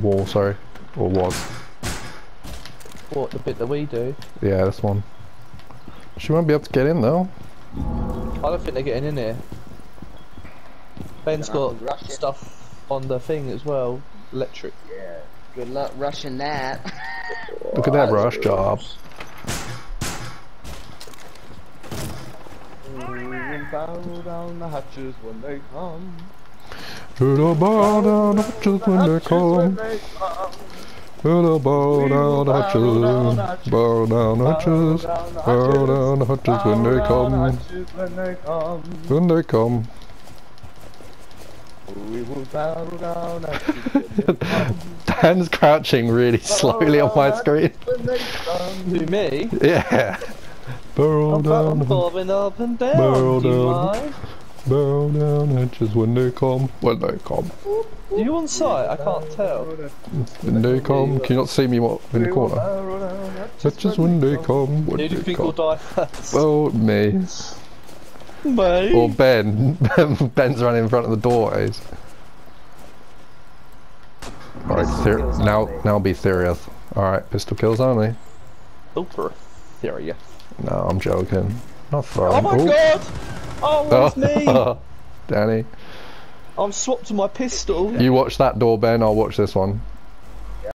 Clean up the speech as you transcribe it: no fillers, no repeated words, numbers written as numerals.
wall, sorry. Or was. What, the bit that we do? Yeah, this one. She won't be able to get in though. I don't think they're getting in here. Ben's got stuff on the thing as well. Electric. Yeah. Good luck rushing that. Look at that rush job. Bow down the hatches when they come. It'll bow down the hatches when they come. It'll bow down the hatches. Bow down the hatches. Bow down the hatches when they come. When they come. We will bow down hatches. Dan's crouching really slowly on my screen. Who, me? Yeah. Bow down, bobbing up and down. bow Do you down, mind? bow down hatches when they come. When they come. Are you on site? I can't tell. When they come. Can you not see me what in the corner? Hatches when they come. When Who do you they think will come. die first? Well, me. Me? Or Ben. Ben's running in front of the doorways. Alright, now be serious. Alright, pistol kills only. Super. Serious. No, I'm joking. Not throwing. Oh my god! Oh, it's me! Danny. I'm swapped to my pistol. You watch that door, Ben, I'll watch this one.